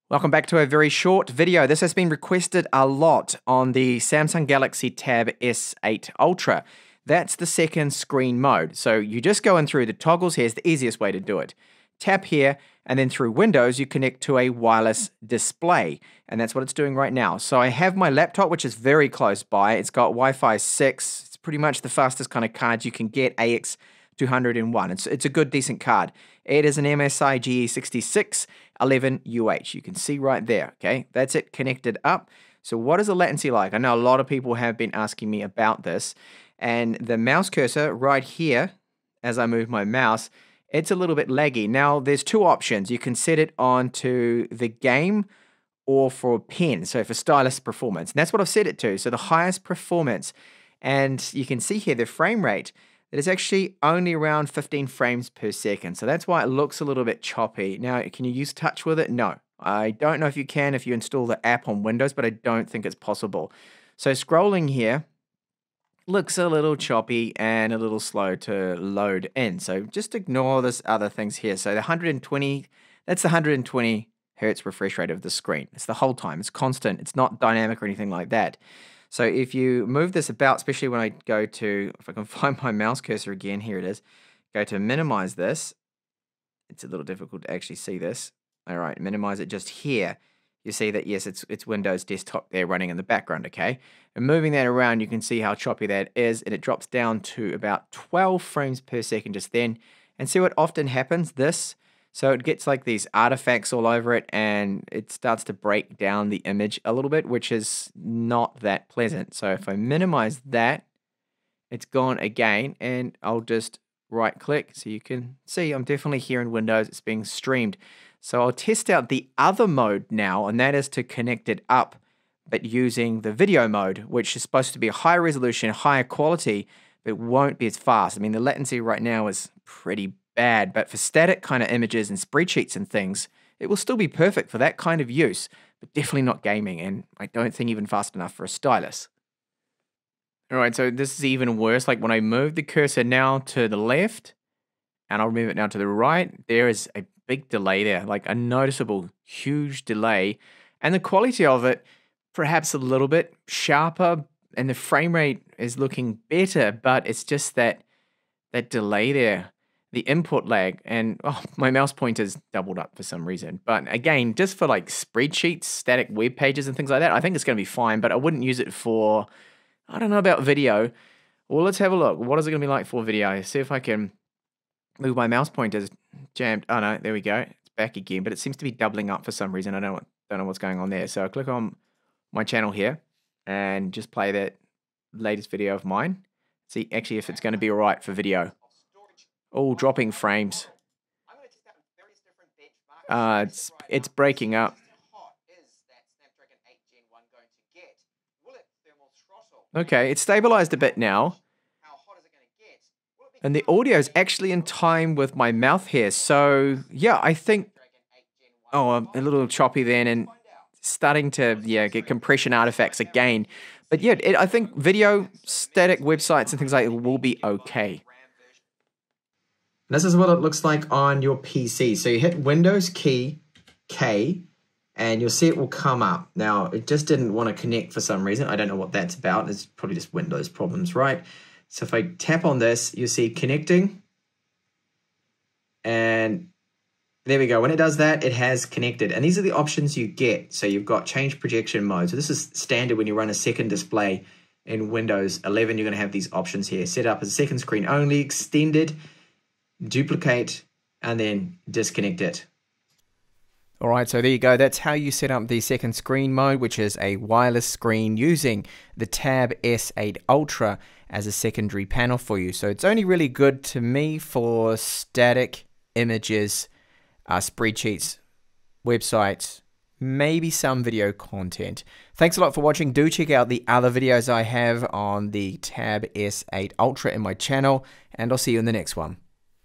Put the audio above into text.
Welcome back to a very short video. This has been requested a lot on the Samsung Galaxy Tab S8 Ultra. That's the second screen mode. So you just go in through the toggles. Here's the easiest way to do it. Tap here, and then through Windows, you connect to a wireless display. And that's what it's doing right now. So I have my laptop, which is very close by. It's got Wi-Fi 6. It's pretty much the fastest kind of card you can get, AX201. It's a good, decent card. It is an MSI GE66 11UH. You can see right there, okay? That's it connected up. So what is the latency like? I know a lot of people have been asking me about this. And the mouse cursor right here, as I move my mouse, it's a little bit laggy. Now, there's two options. You can set it onto the game or for pen, so for stylus performance. And that's what I've set it to, so the highest performance. And you can see here the frame rate, that is actually only around 15 frames per second. So that's why it looks a little bit choppy. Now, can you use touch with it? No. I don't know if you can if you install the app on Windows, but I don't think it's possible. So scrolling here looks a little choppy and a little slow to load in. So just ignore this other things here. So the 120, that's the 120 hertz refresh rate of the screen. It's the whole time. It's constant. It's not dynamic or anything like that. So if you move this about, especially when I go to, if I can find my mouse cursor again, here it is, go to minimize this. It's a little difficult to actually see this. All right, minimize it just here. You see that, yes, it's Windows desktop there running in the background, okay? And moving that around, you can see how choppy that is, and it drops down to about 12 frames per second just then. And see what often happens? This. So it gets like these artifacts all over it, and it starts to break down the image a little bit, which is not that pleasant. So if I minimize that, it's gone again, and I'll just right click so you can see I'm definitely here in Windows. It's being streamed. So I'll test out the other mode now, and that is to connect it up, but using the video mode, which is supposed to be a higher resolution, higher quality, but won't be as fast. I mean, the latency right now is pretty bad, but for static kind of images and spreadsheets and things, it will still be perfect for that kind of use, but definitely not gaming, and I don't think even fast enough for a stylus. All right, so this is even worse. Like when I move the cursor now to the left, and I'll move it now to the right, there is a big delay there, like a noticeable, huge delay, and the quality of it, perhaps a little bit sharper, and the frame rate is looking better, but it's just that delay there. The input lag, and my mouse pointer's doubled up for some reason. But again, just for like spreadsheets, static web pages and things like that, I think it's going to be fine, but I wouldn't use it for, I don't know about video. Well, let's have a look. What is it going to be like for video? See if I can move my mouse pointer's jammed. Oh no, there we go. It's back again, but it seems to be doubling up for some reason. I don't know what's going on there. So I click on my channel here and just play that latest video of mine. See actually if it's going to be all right for video. Oh, dropping frames. It's breaking up. Okay, it's stabilized a bit now. And the audio is actually in time with my mouth here. So, yeah, I think... Oh, a little choppy then and starting to, get compression artifacts again. But yeah, I think video, static websites and things like that will be okay. This is what it looks like on your PC. So you hit Windows key, K, and you'll see it will come up. Now, it just didn't want to connect for some reason. I don't know what that's about. It's probably just Windows problems, right? So if I tap on this, you'll see connecting. And there we go. When it does that, it has connected. And these are the options you get. So you've got change projection mode. So this is standard when you run a second display in Windows 11. You're going to have these options here. Set up as a second screen only, extended, duplicate, and then disconnect it. All right, so there you go. That's how you set up the second screen mode, which is a wireless screen using the Tab S8 Ultra as a secondary panel for you. So it's only really good to me for static images, spreadsheets, websites, maybe some video content. Thanks a lot for watching. Do check out the other videos I have on the Tab S8 Ultra in my channel, and I'll see you in the next one.